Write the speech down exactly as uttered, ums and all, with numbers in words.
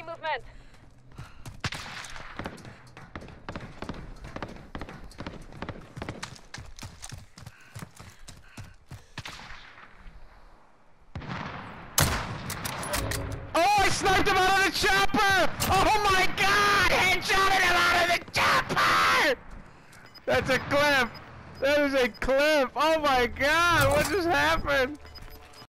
Enemy movement. Oh, I sniped him out of the chopper! Oh my god! Headshotted him out of the chopper! That's a clip! That is a clip! Oh my god! What just happened?